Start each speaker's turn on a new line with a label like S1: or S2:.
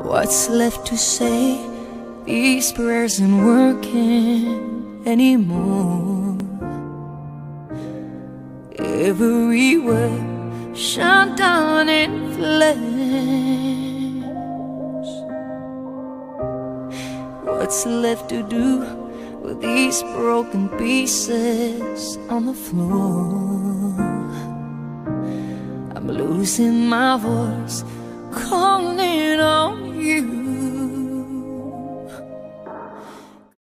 S1: What's left to say? These prayers aren't working anymore. Every word shut down in flames. What's left to do with these broken pieces on the floor? I'm losing my voice, calling on you.